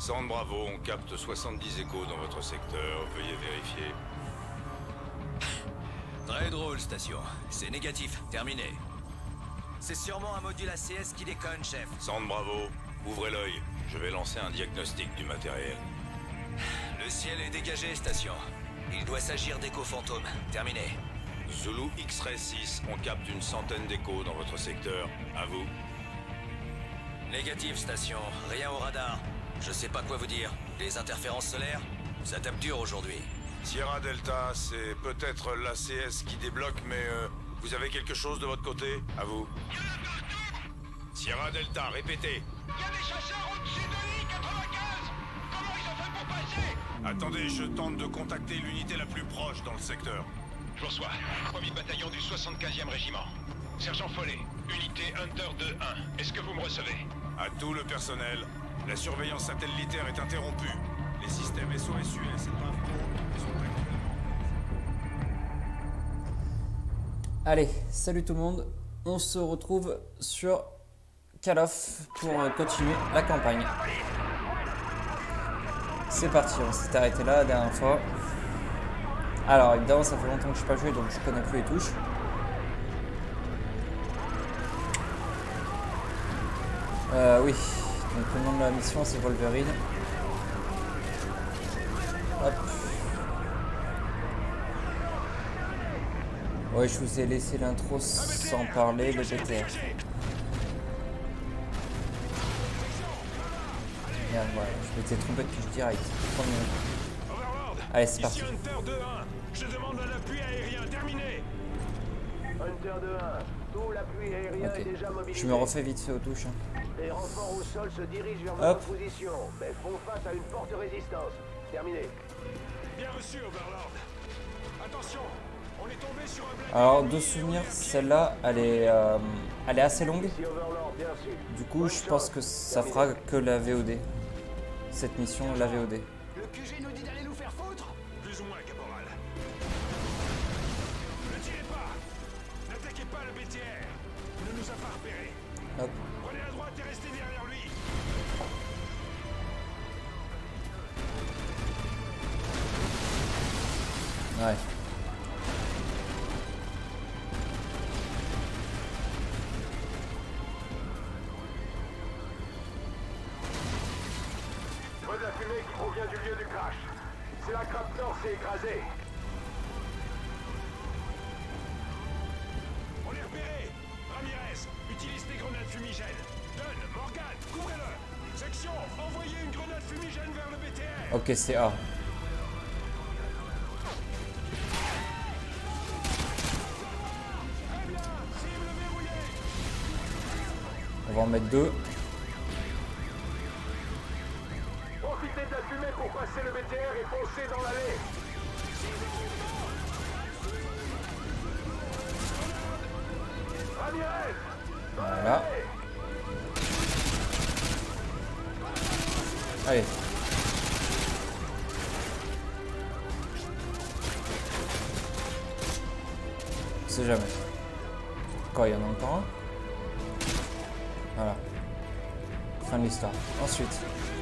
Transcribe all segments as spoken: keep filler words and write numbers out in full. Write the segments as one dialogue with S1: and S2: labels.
S1: Sand Bravo, on capte soixante-dix échos dans votre secteur. Veuillez vérifier.
S2: Très drôle, station. C'est négatif. Terminé. C'est sûrement un module A C S qui déconne, chef.
S1: Sand Bravo, ouvrez l'œil. Je vais lancer un diagnostic du matériel.
S2: Le ciel est dégagé, station. Il doit s'agir d'échos fantômes. Terminé.
S1: Zulu X-Ray six, on capte une centaine d'échos dans votre secteur. À vous.
S2: Négatif, station. Rien au radar. Je sais pas quoi vous dire. Les interférences solaires, ça tape dur aujourd'hui.
S1: Sierra Delta, c'est peut-être l'A C S qui débloque, mais euh, vous avez quelque chose de votre côté? À vous. Sierra Delta, répétez.
S3: Il y a des chasseurs au-dessus de l'I quatre-vingt-quinze. Comment ils ont fait pour passer?
S1: Attendez, je tente de contacter l'unité la plus proche dans le secteur.
S3: Je vous reçois. Premier bataillon du soixante-quinzième régiment. Sergent Follet, unité Hunter deux un. Est-ce que vous me recevez?
S1: À tout le personnel, la surveillance satellitaire est interrompue. Les systèmes S O S U S et PAVPRO sont actifs.
S4: Allez, salut tout le monde. On se retrouve sur Call of pour continuer la campagne. C'est parti, on s'est arrêté là la dernière fois. Alors évidemment ça fait longtemps que je n'ai pas joué donc je connais plus les touches. Euh, oui, donc le nom de la mission c'est Wolverine. Hop. Ouais, je vous ai laissé l'intro sans parler, le B T R. Merde, voilà, je m'étais trompé de touche direct. Allez, c'est parti.
S3: Hunter deux un. Je demande un appui aérien terminé. Hunter deux un. Tout l'appui aérien
S4: Ok,
S3: est déjà mobilisé.
S4: je me refais vite fait aux touches. Hein.
S3: Les renforts au sol se dirigent vers
S4: Hop.
S3: votre position, mais font face à une forte résistance. Terminé. Bien reçu, Overlord. Attention, on est tombé sur un blindé.
S4: Alors, de souvenir, celle-là, elle est, euh, elle est assez longue.
S3: Ici Overlord, bien sûr.
S4: Du coup, je pense que ça fera que la V O D. Cette mission, la V O D.
S3: Le Q G nous dit d'aller nous faire foutre. Plus ou moins, caporal. Ne tirez pas. N'attaquez pas le B T R. Il ne nous a pas repérés.
S4: Hop.
S3: Prenez à droite et restez derrière lui.
S4: Ouais.
S3: Je vois de la fumée qui provient du lieu du crash. C'est la Craptor s'est écrasée. On est repéré. Ramirez, utilise tes grenades fumigènes. Dunn, Morgan, couvrez-le. Section, envoyez une grenade fumigène vers le B T R.
S4: Ok, c'est A.
S3: Très bien, cible verrouillée.
S4: On va en mettre deux.
S3: Profitez de la fumée pour passer le B T R et foncer dans l'allée. Ramirez,
S4: Voilà. Allez. On sait jamais. Quoi, il y en a encore un? Voilà. Fin de l'histoire. Ensuite.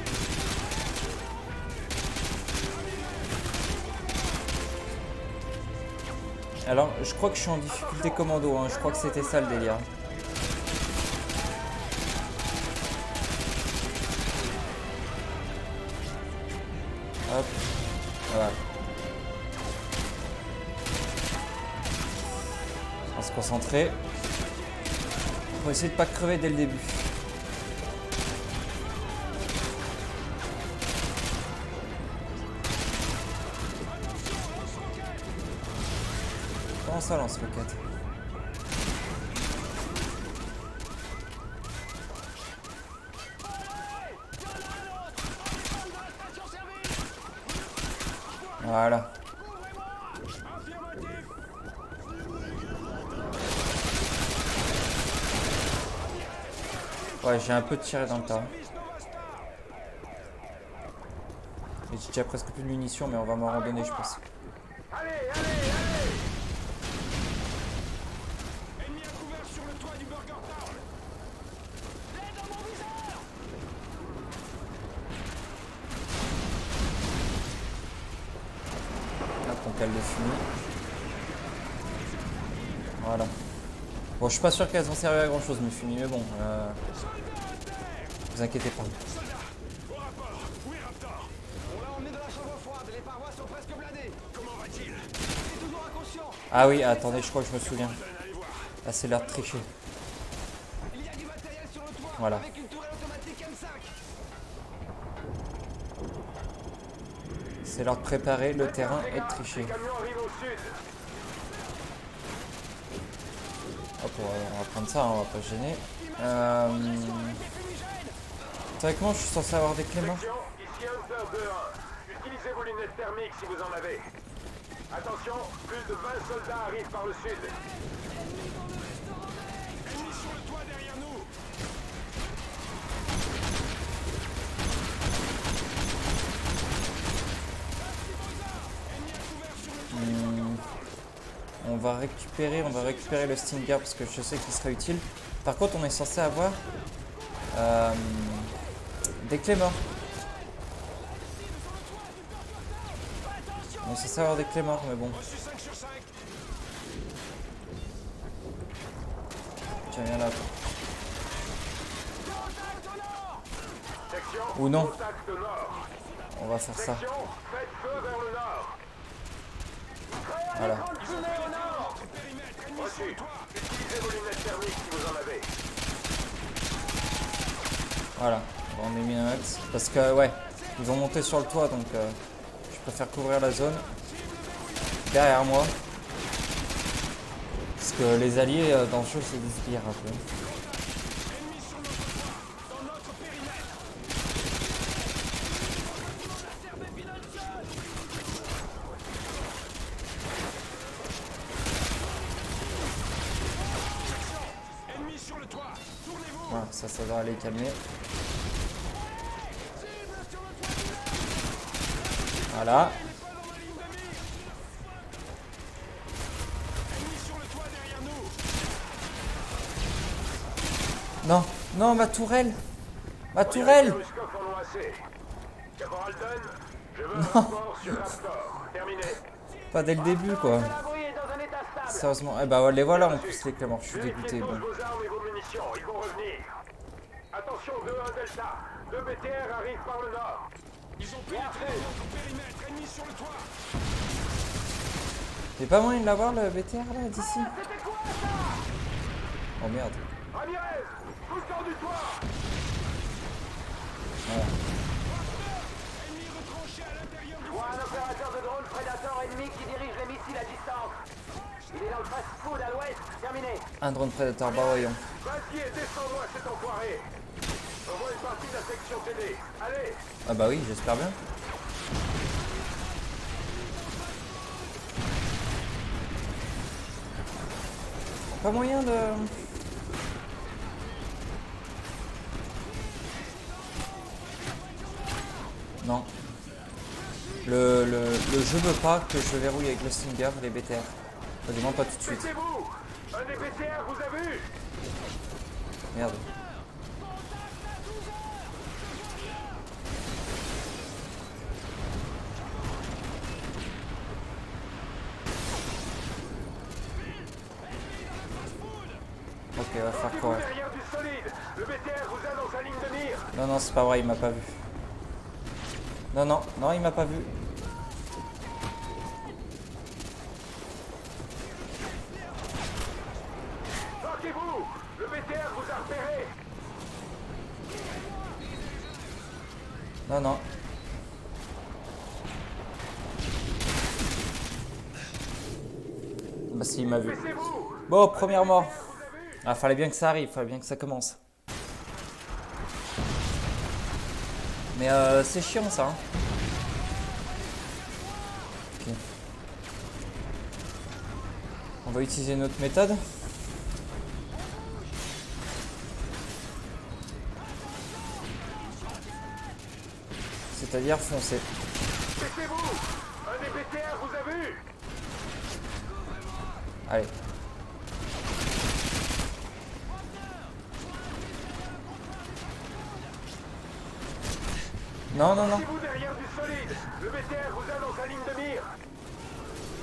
S4: Alors, je crois que je suis en difficulté commando, hein. Je crois que c'était ça le délire. Hop. Voilà. On va se concentrer. On va essayer de pas crever dès le début. Comment ça lance roquette? Voilà. Ouais, j'ai un peu tiré dans le tas. Et j'ai déjà presque plus de munitions, mais on va m'en redonner, je pense.
S3: allez, allez, allez. Ennemi à couvert sur le toit du Burger Town. L'aide dans mon viseur.
S4: cale de fumée. Voilà. Bon, je suis pas sûr qu'elles ont servi à grand chose mes fumées, mais bon. Euh... Vous inquiétez pas.
S3: Au rapport. Oui, Raptor.
S5: On l'a emmené dans la chambre froide, les parois sont presque blindées.
S3: Comment va-t-il?
S5: Il est toujours inconscient.
S4: Ah oui, attendez, je crois que je me souviens.
S3: Allez voir.
S4: Ah, c'est l'heure de tricher.
S5: Il y a du matériel sur le toit
S4: Voilà.
S5: avec une tourelle automatique M cinq.
S4: C'est l'heure de préparer le terrain et de tricher.
S3: Les camions arrivent au sud.
S4: Hop, on va, on va prendre ça, hein, on va pas se gêner. Euh... Théoriquement, je suis censé avoir des clés mortes.
S3: Section, ici Hunter deux un. Utilisez vos lunettes thermiques si vous en avez. Attention, plus de vingt soldats arrivent par le sud. Ennemis sur le toit derrière nous.
S4: Hum, on va récupérer, on va récupérer le Stinger parce que je sais qu'il sera utile. Par contre, on est censé avoir euh, des clés morts. On est censé avoir des clés morts, mais bon.
S3: Reçu cinq sur cinq.
S4: Tiens, viens là.
S3: Section,
S4: Ou non.
S3: contact au nord.
S4: On va faire ça.
S3: Section, faites feu vers le nord.
S4: Voilà.
S3: Reçu. Utilisez vos lunettes thermiques si vous en avez.
S4: Voilà. On est mis un max. Parce que, ouais, ils ont monté sur le toit, donc euh, je préfère couvrir la zone derrière moi. Parce que les alliés euh, dans le jeu, c'est des sbires un peu.
S3: Ennemis sur le toit. Tournez-vous.
S4: Voilà, ça, ça doit aller calmer. Voilà.
S3: Ennemis sur le toit derrière nous.
S4: Non, non, ma tourelle. Ma tourelle.
S3: Ruskov en ont assez. Caporal Dunn, je veux un rapport sur Raptor. Terminé.
S4: Pas dès le début, quoi.
S5: L'abri est dans un état stable.
S4: Sérieusement. Eh bah, les voilà en plus, les cléments. Je suis dégoûté.
S3: Vérifiez tous
S4: Bon.
S3: vos armes et vos munitions. Ils vont revenir. Attention, deux un Delta. Deux B T R arrivent par le nord. Ils ont pénétré notre périmètre. Ennemis sur le toit.
S4: Y'a pas moyen de l'avoir le B T R là d'ici? Oh merde.
S3: Ramirez, tout le temps du toit.
S4: Voilà.
S3: Ennemis retranchés à l'intérieur du
S5: Vois un opérateur de drone prédateur ennemi qui dirige les missiles à distance. Il est dans le fast-food à l'ouest. Terminé.
S4: Un drone prédateur, bah voyons.
S3: Vas-y et descends-moi cet enfoiré. Envoie une partie de la section T D. Allez.
S4: Ah bah oui, j'espère bien. Pas moyen de... Non. Le, le, le jeu veut pas que je verrouille avec le Stinger les B T R. Enfin, du moins pas tout de suite.
S3: Baissez-vous. Un des B T R vous a vu.
S4: Merde. Ok, va faire quoi?
S3: Derrière du solide. Le B T R vous a dans sa ligne de mire.
S4: Non, non, c'est pas vrai, il m'a pas vu. Non, non, non, il m'a pas vu.
S3: Marquez-vous. Le B T R vous a repéré.
S4: Non, non. Bah si, il m'a vu.
S3: Baissez-vous.
S4: Bon, première mort. Ah, fallait bien que ça arrive, fallait bien que ça commence. Mais euh, c'est chiant ça. Hein. Ok. On va utiliser notre méthode. C'est-à-dire foncer.
S3: Baissez-vous. Un des B T R vous a vu.
S4: Allez. Non, non, non.
S3: Baissez-vous derrière du solide. Le B T R vous a dans sa ligne de mire.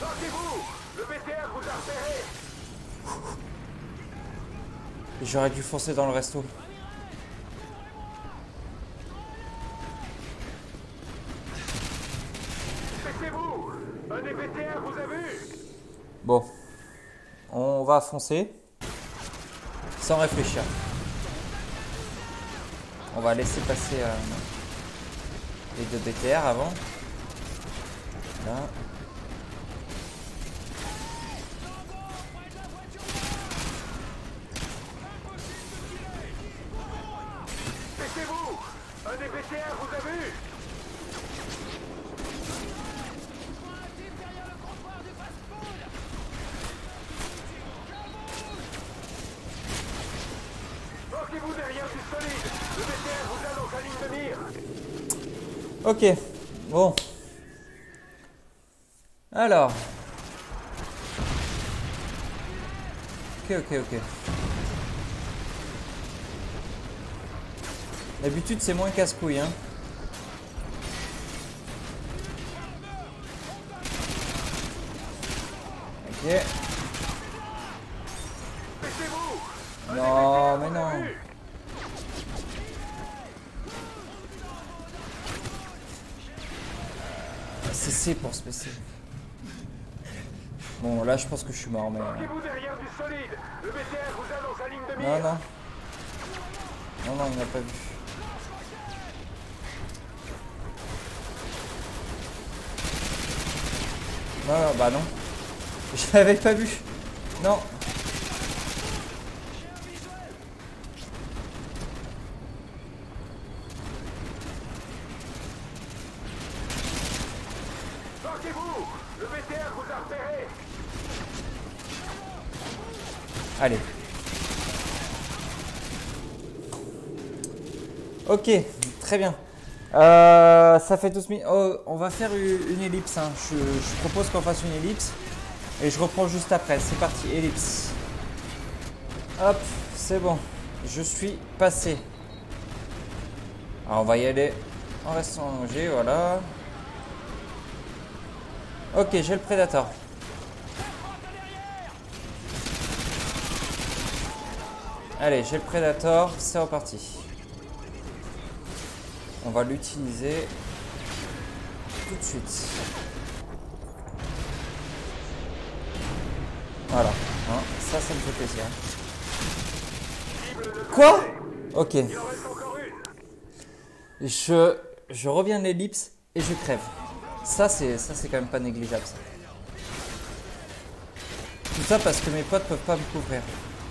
S5: Sortez-vous! Le B T R vous a repéré!
S4: J'aurais dû foncer dans le resto.
S5: Baissez-vous! Un des B T R vous a vu!
S4: Bon. On va foncer. Sans réfléchir. On va laisser passer euh, les deux B T R avant. Là.
S5: Baissez-vous! Un des B T R vous a vu! Portez-vous derrière du solide! Le B T R vous a dans sa ligne de mire!
S4: Ok. Bon. Alors. Ok, ok, ok. D'habitude, c'est moins casse-couille, hein. Ok.
S5: Baissez-vous!
S4: Non, mais non. C'est C pour se baisser. Bon, là, je pense que je suis mort, mais...
S5: Portez-vous derrière du solide! Le B T R vous a dans sa ligne de
S4: Non,
S5: mire!
S4: non. Non, non, il n'a pas vu. Non, non, bah non. Je l'avais pas vu. Non.
S5: Portez-vous! Le B T R vous a repéré!
S4: Allez. Ok, très bien. Euh, ça fait douze minutes. Oh, on va faire une, une ellipse. Hein. Je, je propose qu'on fasse une ellipse. Et je reprends juste après. C'est parti, ellipse. Hop, c'est bon. Je suis passé. Alors, on va y aller en restant allongé, voilà. Ok, j'ai le Predator. Allez, j'ai le Predator, c'est reparti. On va l'utiliser tout de suite. Voilà, hein, ça, ça me fait plaisir. Quoi? Ok.
S5: Il en reste encore une!
S4: Je, je reviens de l'ellipse et je crève. Ça, c'est ça, c'est quand même pas négligeable. Ça. Tout ça parce que mes potes peuvent pas me couvrir.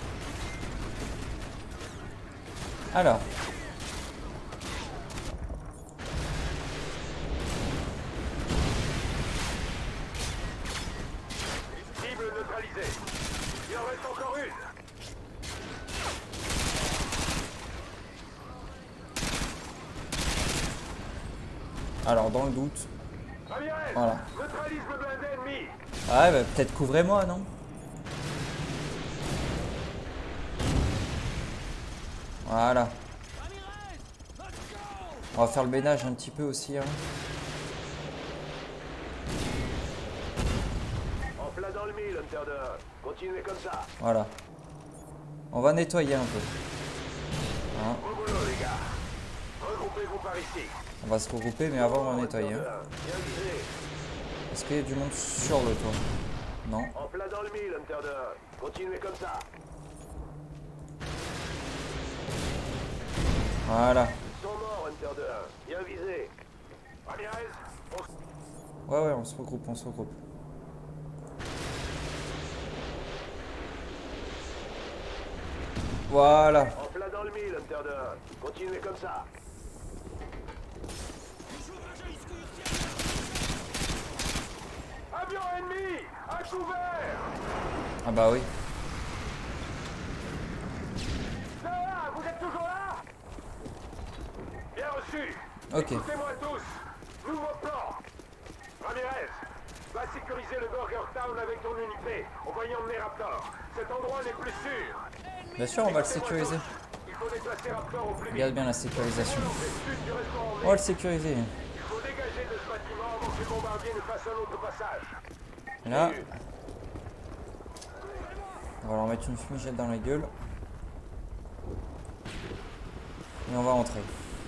S4: Alors.
S5: Cible neutralisée. Il en reste encore une.
S4: Alors, dans le doute.
S5: Ramirez,
S4: Voilà.
S5: neutralise le blindé ennemi.
S4: Ouais, bah, peut-être couvrez-moi, non? Voilà. On va faire le ménage un petit peu aussi. Hein.
S5: En plein dans le mille, Hunter deux. Continuez comme ça.
S4: Voilà. On va nettoyer un peu. Hein.
S5: Bon boulot, les gars. Regroupez-vous par ici.
S4: On va se regrouper, mais avant on va nettoyer. Hein.
S5: Bien visé.
S4: Est-ce qu'il y a du monde sur le toit? Non.
S5: En plein dans le mille, Hunter deux. Continuez comme ça.
S4: Voilà.
S5: Ils sont morts, Hunter deux. Bien visé. Ramirez, on...
S4: Ouais, ouais, on se regroupe, on se regroupe. Voilà.
S5: En plein dans le mille, Hunter deux. Continuez comme ça. Avion ennemi! À couvert!
S4: Ah bah oui.
S5: Là, vous êtes toujours là? Bien reçu.
S4: Ok.
S5: Écoutez-moi tous. Nouveau plan. Ramirez, va sécuriser le Burger Town avec ton unité. On va y emmener Raptor. Cet endroit n'est plus sûr.
S4: Bien sûr, on va le sécuriser.
S5: Il faut déplacer Raptor au plus vite.
S4: Regarde bien la sécurisation.
S5: Au sud du restaurant
S4: On va le sécuriser.
S5: Il faut dégager de ce bâtiment avant que les bombardiers ne fassent un autre passage.
S4: Là. On va leur mettre une fumigène dans la gueule. Et on va rentrer.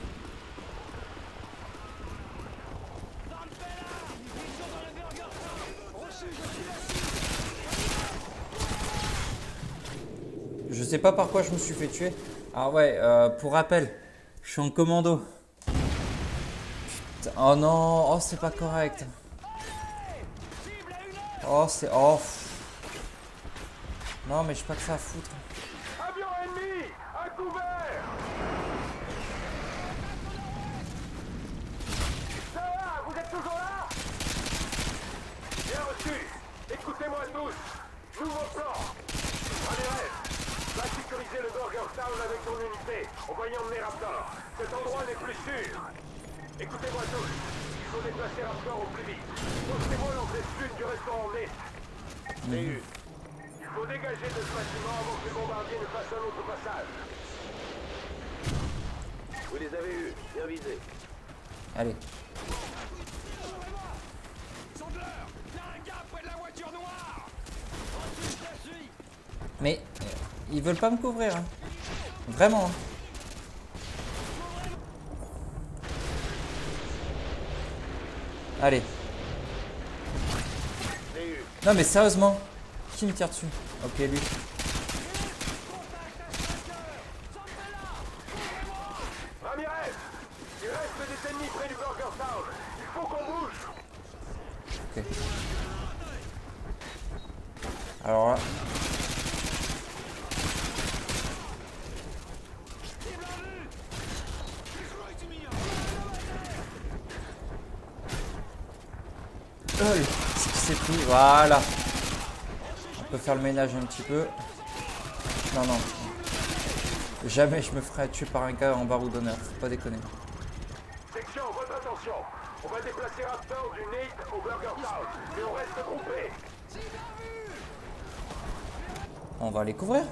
S4: Je sais pas par quoi je me suis fait tuer. Ah ouais, euh, pour rappel, je suis en commando. Putain, oh non, oh c'est pas correct. Oh c'est... Oh. Non mais j'ai pas que ça à foutre.
S5: Avion ennemi, à couvert. Ça va, vous êtes toujours là? Bien reçu. Écoutez-moi tous. Nouveau plan. Ramirez, va sécuriser le Burger Town avec ton unité. On va y emmener Raptor. Cet endroit n'est plus sûr. Écoutez-moi tous. Il faut déplacer Raptor au plus vite. Postez-moi l'entrée sud du restaurant Nest.
S4: Mmh.
S5: Il faut dégager de ce bâtiment avant que les bombardiers ne fassent un autre passage. Vous les avez eus, bien visés.
S4: Allez.
S3: Sandler, il y a un gars près de la voiture noire. Ensuite, je la suis.
S4: Mais euh, ils veulent pas me couvrir. Hein. Vraiment. Hein. Allez. Non mais sérieusement. Qui me tire dessus? Ok, lui.
S5: Ramirez, il reste des ennemis près du Burger Town. Il faut qu'on bouge.
S4: Ok. Alors là. Oh, ce qui s'est pris, voilà. On peut faire le ménage un petit peu. Non, non. Jamais je me ferai tuer par un gars en barreau d'honneur, faut pas déconner.
S5: Section, votre attention. On va déplacer Raptor du Nate au Burger Town. Mais on reste groupés.
S4: On va les couvrir.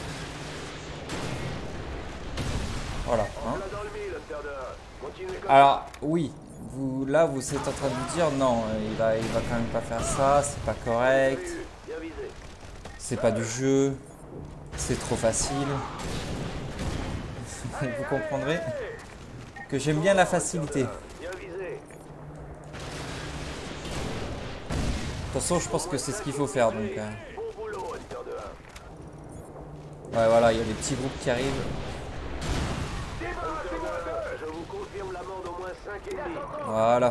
S4: Voilà. Hein.
S5: Là dans le mille, Hunter. Continuez comme
S4: Alors, oui. Vous, là, vous êtes en train de vous dire non, il va, il va quand même pas faire ça, c'est pas correct.
S5: bien visé.
S4: C'est pas du jeu. C'est trop facile. Vous comprendrez que j'aime bien la facilité.
S5: Bien visé.
S4: De toute façon, je pense que c'est ce qu'il faut faire. Donc, euh...
S5: Bon boulot, Hunter de un.
S4: ouais, voilà, il y a des petits groupes qui arrivent.
S5: Débarrassez-moi d'eux. Je vous confirme l'amende au moins cinq ennemis.
S4: Voilà.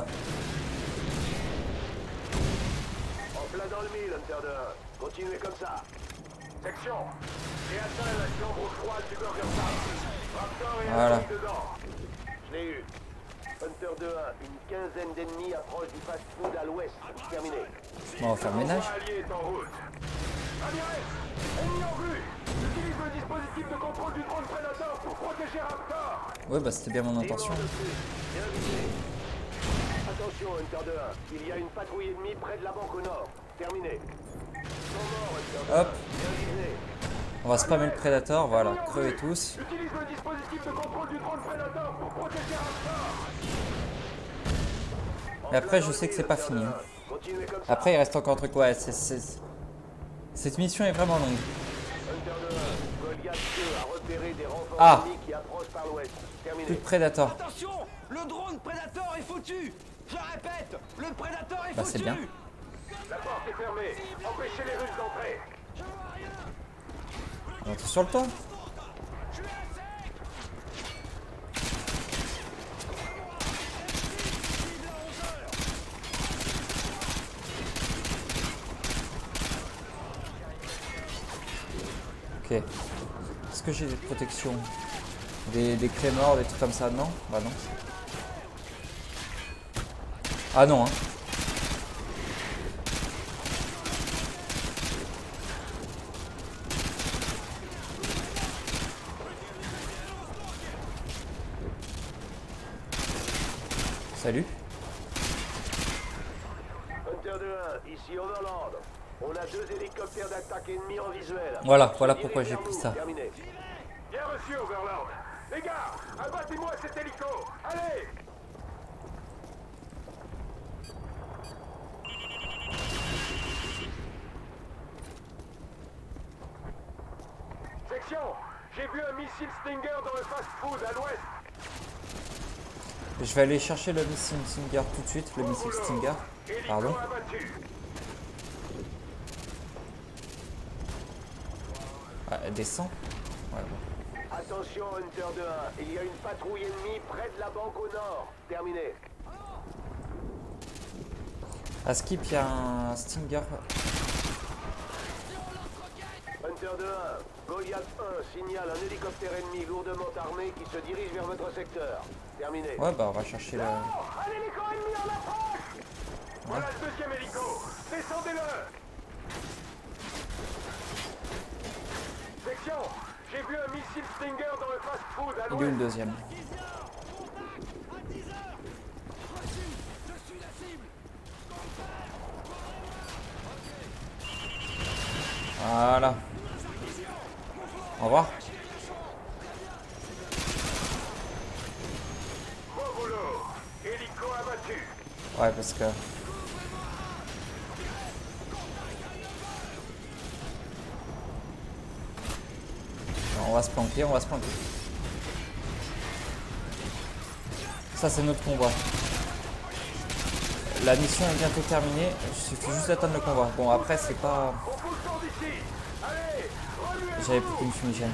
S5: En plein dans le mille, Hunter de un. Continuez comme ça. Section, j'ai atteint la chambre froide du Burger Town. Raptor est
S4: Voilà.
S5: assis dedans. Je l'ai eu. Hunter deux un, une quinzaine d'ennemis approchent du fast-food à l'ouest. Terminé.
S4: Bon, on va faire le ménage.
S5: Le allié est en route. Ramirez, ennemi en vue. Utilise le dispositif de contrôle du drone Predator pour protéger Raptor.
S4: Ouais, bah c'était bien mon intention.
S5: Bien visé. Attention, Hunter deux un. Il y a une patrouille ennemie près de la banque au nord. Terminé. Ils sont morts, Hunter deux un.
S4: Hop.
S5: Bien visé.
S4: On va spammer le Predator, voilà, crevez tous.
S5: Utilise le dispositif de contrôle du drone Predator pour protéger Raptor.
S4: Mais après, je sais que c'est pas fini. Hein.
S5: Continuez comme ça.
S4: Après, il reste encore un truc. Ouais, c'est, c'est... cette mission est vraiment longue.
S5: Hunter deux un, Goliath deux a repéré des renforts
S4: Ah.
S5: ennemis qui approchent par l'ouest. Terminé.
S4: Plus de Predator.
S6: Attention, le drone Predator est foutu. Je répète, le Predator est
S4: Bah,
S6: foutu.
S4: c'est bien.
S5: La porte est fermée. Empêchez les Russes d'entrer.
S4: On monte sur le toit. Ok. Est-ce que j'ai des protections? Des, des craies morts, des trucs comme ça? Non? Bah non. Ah non, hein. Salut.
S5: Hunter deux un, ici Overlord. On a deux hélicoptères d'attaque ennemis en visuel.
S4: Voilà, voilà pourquoi j'ai pris ça.
S5: Terminé. Bien reçu, Overlord. Les gars, abattez-moi cet hélico. Allez. Section, j'ai vu un missile Stinger dans le fast-food à l'ouest.
S4: Je vais aller chercher le missile Stinger tout de suite, le missile Stinger. Pardon. Ah, elle descend. Ouais, bon.
S5: Attention Hunter deux un, il y a une patrouille ennemie près de la banque au nord. Terminé.
S4: À Skip, il y a un Stinger.
S5: Hunter deux un, Goliath un signale un hélicoptère ennemi lourdement armé qui se dirige vers votre secteur. Terminé.
S4: Ouais, bah on va chercher le...
S5: Un hélico ennemi en approche. Voilà le deuxième hélico. Descendez-le. Section, j'ai vu un missile Stinger dans le fast-food à
S4: Il est où
S5: l'ouest.
S4: le deuxième? Voilà. Au revoir.
S5: Bon boulot. Hélico abattu.
S4: Ouais, parce que... Non, on va se planquer, on va se planquer. Ça, c'est notre convoi. La mission est bientôt terminée. Il suffit juste d'attendre le convoi. Bon, après, c'est pas...
S5: On pousse fort d'ici. Allez, remuez.
S4: J'avais plus qu'une fumigène.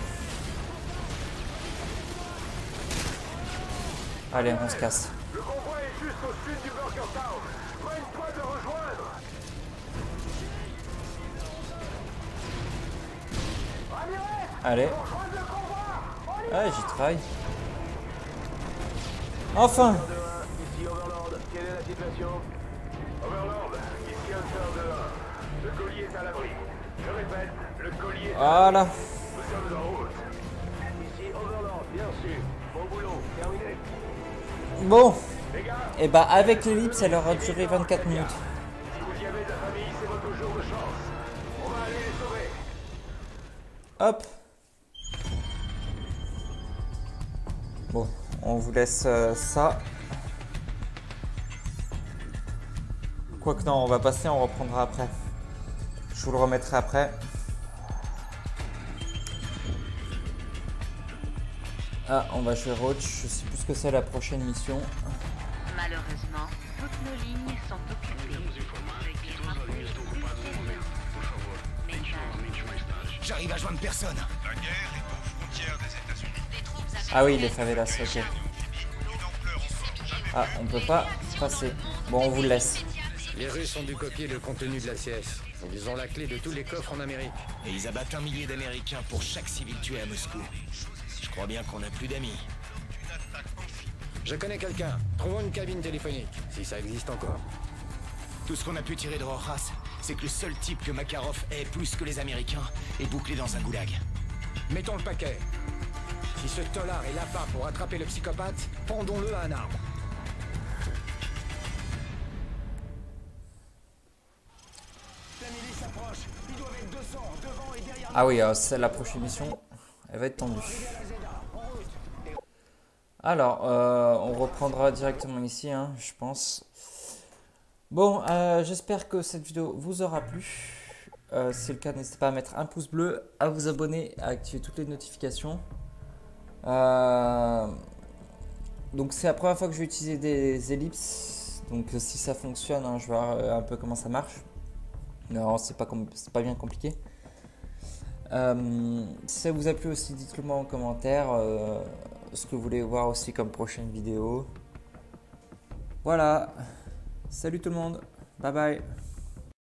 S4: Allez, on se casse.
S5: Le convoi est juste au sud du Burger Town. Prenne-toi de rejoindre. Ramirez,
S4: Allez.
S5: rejoindre le convoi.
S4: Ouais, j'y travaille. Enfin!
S5: Ici Overlord, quelle est la situation? Overlord, ici Hunter deux un. Le colis est à l'abri. Je répète, le colis est à
S4: Voilà.
S5: l'abri. Nous sommes en route. Ici Overlord, bien sûr. Bon boulot, terminé.
S4: Bon.
S5: Les gars,
S4: Et bah, avec l'ellipse, elle aura duré vingt-quatre minutes.
S5: si vous y avez de la famille, c'est votre jour de chance. On va aller les sauver.
S4: Hop. Bon, on vous laisse euh, ça. Quoique non, on va passer, on reprendra après. Je vous le remettrai après. Ah, on va jouer Roach. Je sais plus ce que c'est la prochaine mission.
S7: Malheureusement, toutes nos lignes sont occupées. Veuillez rappeler ultérieurement. Message.
S2: J'arrive à joindre personne.
S1: La guerre est aux frontières des États-Unis.
S4: Ah oui, les favelas, ok. Ah, on peut pas passer. Bon, on vous le laisse.
S8: Les Russes ont dû copier le contenu de la C S. Ils ont la clé de tous les coffres en Amérique.
S2: Et ils abattent un millier d'Américains pour chaque civil tué à Moscou. Je crois bien qu'on n'a plus d'amis.
S8: Je connais quelqu'un. Trouvons une cabine téléphonique, si ça existe encore.
S2: Tout ce qu'on a pu tirer de Rojas, c'est que le seul type que Makarov ait plus que les Américains est bouclé dans un goulag.
S8: Mettons le paquet. Si ce tolard est là-bas pour attraper le psychopathe, pendons-le à un arbre.
S4: Ah oui, euh, c'est la prochaine mission. Elle va être tendue. Alors, euh, on reprendra directement ici, hein, je pense. Bon, euh, j'espère que cette vidéo vous aura plu. Euh, si c'est le cas, n'hésitez pas à mettre un pouce bleu, à vous abonner, à activer toutes les notifications. Euh, donc, c'est la première fois que je vais utiliser des ellipses. Donc, si ça fonctionne, hein, je vais voir un peu comment ça marche. Non, c'est pas, c'est pas bien compliqué. Euh, si ça vous a plu aussi, dites-le moi en commentaire euh, ce que vous voulez voir aussi comme prochaine vidéo. Voilà, salut tout le monde, bye bye.